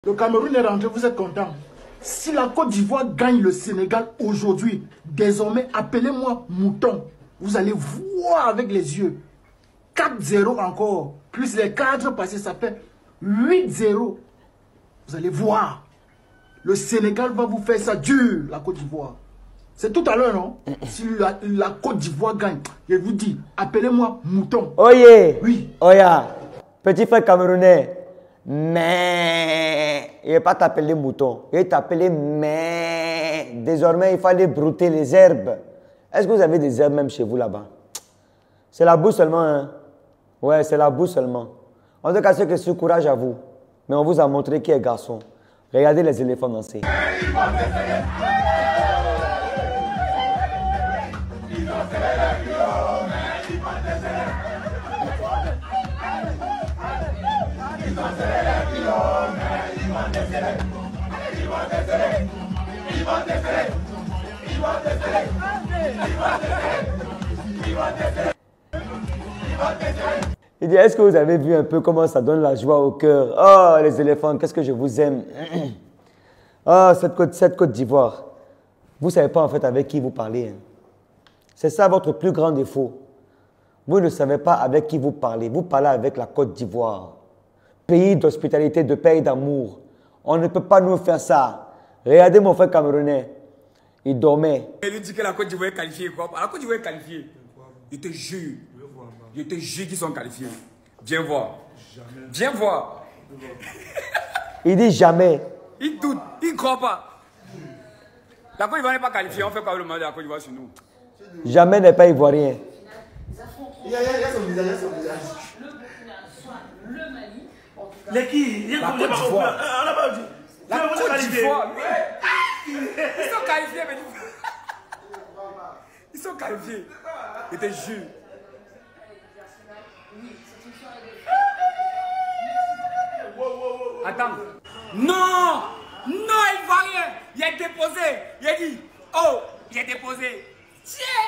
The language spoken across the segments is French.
Le Cameroun est rentré, vous êtes content. Si la Côte d'Ivoire gagne le Sénégal aujourd'hui, désormais, appelez-moi mouton. Vous allez voir avec les yeux. 4-0 encore, plus les 4 passés, ça fait 8-0. Vous allez voir. Le Sénégal va vous faire ça dur, la Côte d'Ivoire. C'est tout à l'heure, non? Si la Côte d'Ivoire gagne, je vous dis, appelez-moi mouton. Oye! Oui. Oya! Petit frère camerounais. Mais il ne va pas t'appeler mouton. Il va t'appeler mais. Désormais, il fallait brouter les herbes. Est-ce que vous avez des herbes même chez vous là-bas? C'est la boue seulement, hein? Ouais, c'est la boue seulement. En tout cas, c'est que ce courage à vous. Mais on vous a montré qui est garçon. Regardez les éléphants danser. Il dit, est-ce que vous avez vu un peu comment ça donne la joie au cœur? Oh, les éléphants, qu'est-ce que je vous aime. Oh, cette Côte d'Ivoire. Vous ne savez pas en fait avec qui vous parlez. Hein. C'est ça votre plus grand défaut. Vous ne savez pas avec qui vous parlez. Vous parlez avec la Côte d'Ivoire. Pays d'hospitalité, de paix et d'amour. On ne peut pas nous faire ça. Regardez mon frère camerounais. Il dormait. Il lui dit que la Côte d'Ivoire est qualifiée. Quoi? La Côte d'Ivoire est qualifiée. Je te jure. Je te jure qu'ils sont qualifiés. Viens voir. Jamais. Viens voir. Il dit jamais. Il doute. Il ne croit pas. La Côte d'Ivoire n'est pas qualifiée. On fait quoi le mal de la Côte d'Ivoire sur nous? Jamais n'est pas ivoirien. Il y a son visage, il y a son visage. Le Mali, en tout cas. La Côte d'Ivoire. La Côte d'Ivoire. Ils sont qualifiés, mais ils sont qualifiés. Je te jure. Attends. Non! Non, il va rien. Il est déposé. Il a dit. Oh, il est déposé. Tiens!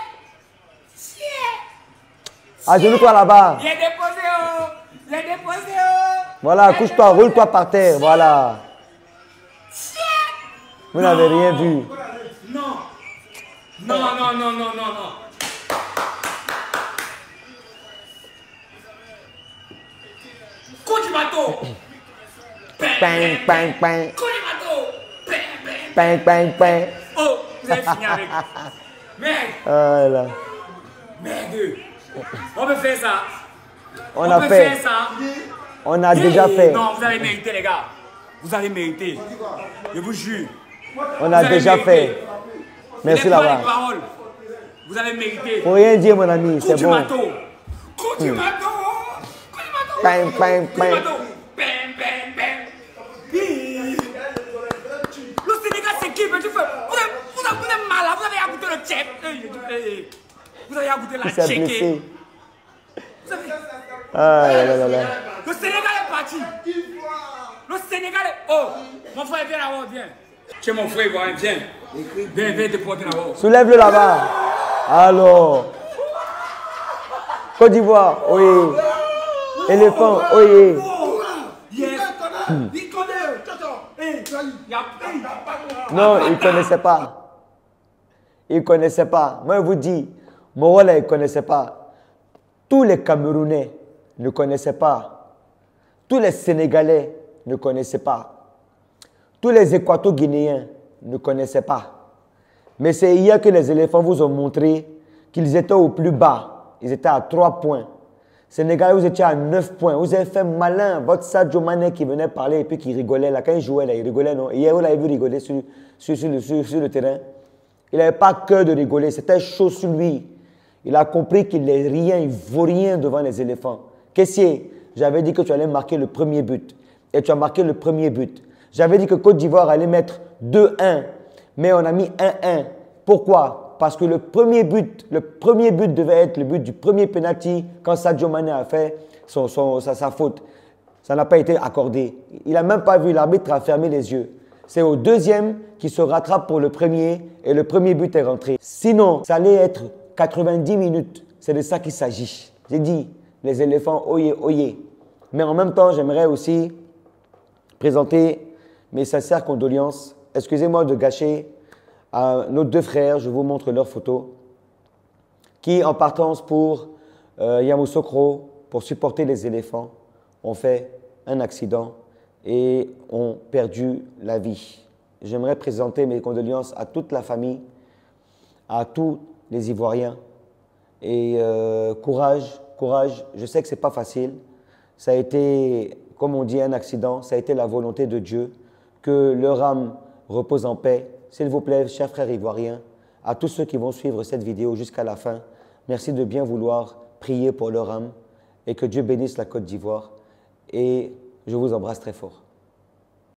Agenouille-toi là-bas. Il est déposé. Oh! Il est déposé. Oh! Voilà, couche-toi, roule-toi par terre. Voilà. Vous n'avez rien vu. Non. Non. Coup du bateau. Bang, bang, bang. Coup du bateau. Bang, bang, bang. Oh, vous avez fini avec. Merde. Voilà. Merde. On peut faire ça. On a peut fait. faire ça. On a déjà fait. Non, vous avez mérité, les gars. Vous avez mérité. Je vous jure. On a déjà fait. Merci là-bas. Vous avez mérité. Faut rien dire, mon ami, c'est bon. Coup du bateau. Bang, bang, bang. Le Sénégal s'équipe. Vous êtes malade. Vous avez goûté le chef. Vous avez goûté la Il s'est tchéké. blessé. Ah là là là. Le Sénégal est parti. Le Sénégal est... Oh, mon frère, viens là-haut, viens. Tu es mon frère, viens. Viens te porter là-haut. Soulève-le là-bas. Alors. Côte d'Ivoire, oui. Éléphant, oui. Yes. Il connaît. Non, il ne connaissait pas. Il ne connaissait pas. Moi, je vous dis, Morola, il ne connaissait pas. Tous les Camerounais ne connaissaient pas. Tous les Sénégalais ne connaissaient pas. Tous les Équato-Guinéens ne connaissaient pas. Mais c'est hier que les éléphants vous ont montré qu'ils étaient au plus bas. Ils étaient à 3 points. Sénégalais, vous étiez à 9 points. Vous avez fait malin. Votre Sadio Mané qui venait parler et puis qui rigolait. Là, quand il jouait, là, il rigolait, non? Hier, vous l'avez vu rigoler sur le terrain. Il n'avait pas cœur de rigoler. C'était chaud sur lui. Il a compris qu'il n'est rien, il ne vaut rien devant les éléphants. Caissier, j'avais dit que tu allais marquer le premier but. Et tu as marqué le premier but. J'avais dit que Côte d'Ivoire allait mettre 2-1. Mais on a mis 1-1. Pourquoi? Parce que le premier but devait être le but du premier penalty quand Sadio Mané a fait sa faute. Ça n'a pas été accordé. Il n'a même pas vu, l'arbitre a fermé les yeux. C'est au deuxième qui se rattrape pour le premier et le premier but est rentré. Sinon, ça allait être 90 minutes. C'est de ça qu'il s'agit. J'ai dit, les éléphants, oyez, oyez. Mais en même temps, j'aimerais aussi présenter Mes sincères condoléances. Excusez-moi de gâcher à nos 2 frères, je vous montre leurs photos, qui en partance pour Yamoussoukro, pour supporter les éléphants, ont fait un accident et ont perdu la vie. J'aimerais présenter mes condoléances à toute la famille, à tous les Ivoiriens. Et courage, courage. Je sais que ce n'est pas facile. Ça a été, comme on dit, un accident. Ça a été la volonté de Dieu. Que leur âme repose en paix. S'il vous plaît, chers frères ivoiriens, à tous ceux qui vont suivre cette vidéo jusqu'à la fin, merci de bien vouloir prier pour leur âme et que Dieu bénisse la Côte d'Ivoire. Et je vous embrasse très fort.